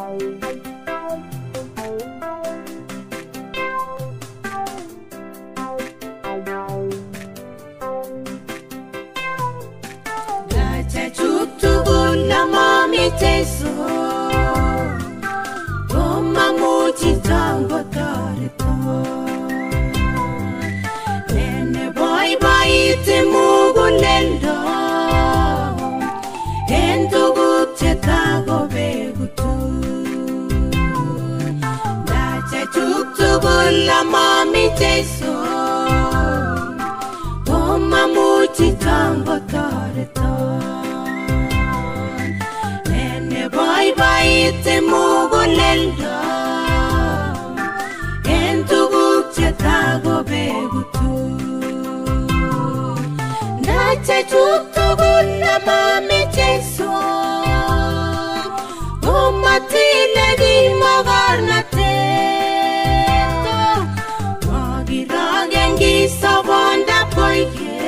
Jesu, Goma muji tango tarito. Nene boy boy te mugulendo. Ento gukche tago begutu. Dacha chuktu gula mami Jesu, Goma muji tango tarito. Bye bye te mugulendo Ento gukche tago begutu Nacha chuktu gula mami Jesu Umatile di magarna teto Magiragengi sabonda poike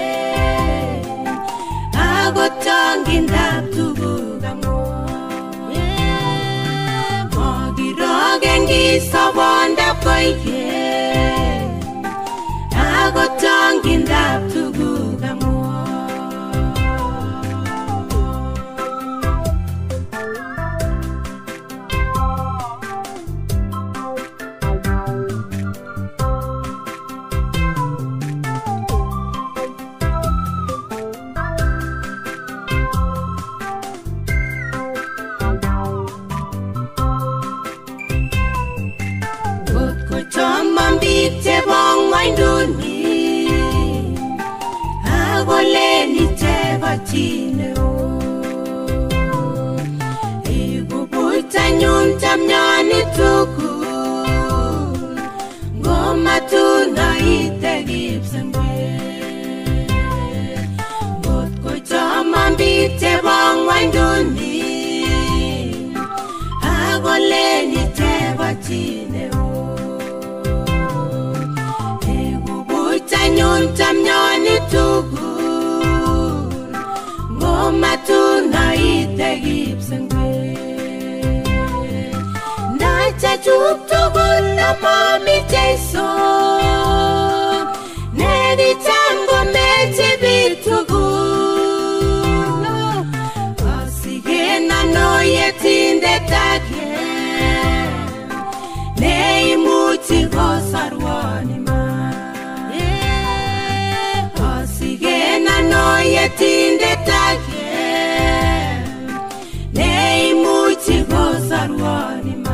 Agotangindap tugugamu Gengi sabonda poike Agotangin dap tugugamu Te bong mainduni Agoleni te bachine o Igu buita nyunta mnyani tuku Ngoma tuna ite gipsangwe Gutko chamambi te bong mainduni Agoleni te bachine o Nyunta mnyani tugu Ngoma tuna ite gipsangwe Nacha chuktu gula mami Jesu Nedi tango meche bitugu Osigena no yetinde tage Nei muti gosarwani No yetinde tage Nei muti gosarwani ma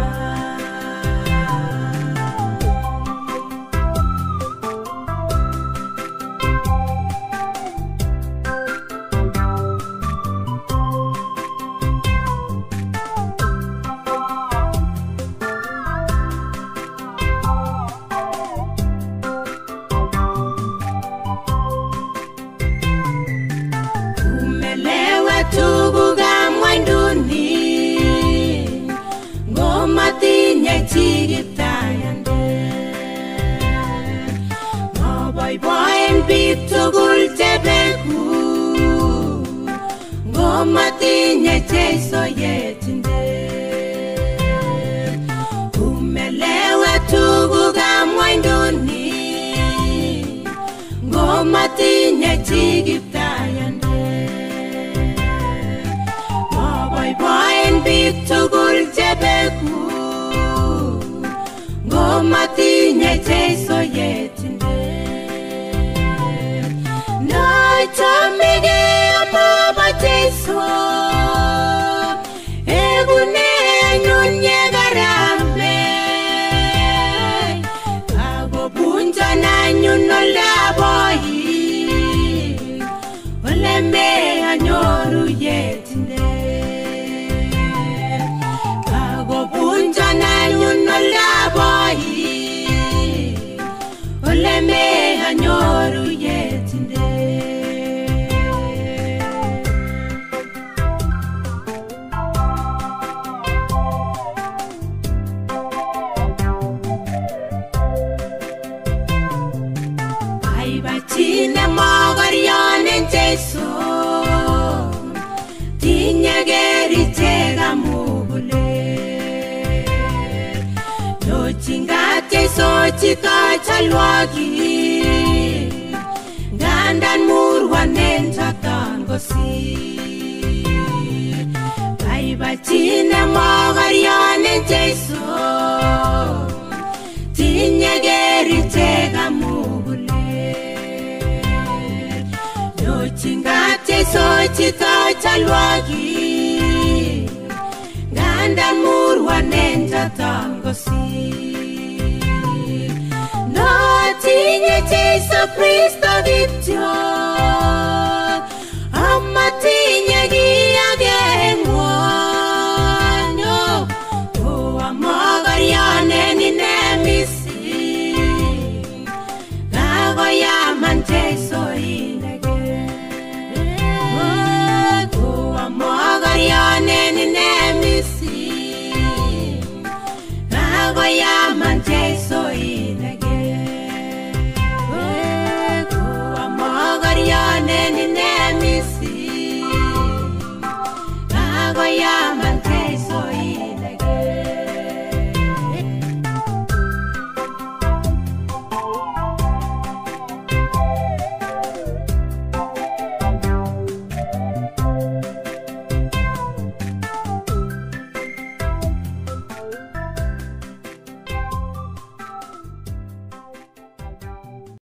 Tuguga mwanduni Ngoma tinye chigitayande Ngoboy boyen bip tugul tebeku Ngoma tinye Jesu yetinde Umelewe tuguga mwanduni Ngoma tinye chigitayande Boyen bip tugul tebeku Ngoma tinye Jesu yetinde Nachamige amaba Jesu Egune nyunye garambe Ago bunja na nyunola boyi Olembe anyoru yetinde Bunja na nyuno laboyi Oleme anyoru yetinde chito chalwogik ngandan murwanen choton kosir baibachine mokoryonen Jeiso tinye kerichek amugulet nyochingat Jeiso chito chalwogik ngandan murwanen choton kosir notinye Jeiso Kristo kityo amatinye kiy age eng ng'wony mokoryonen ine mising kakoyaman Jeiso inegei mokoryonen ine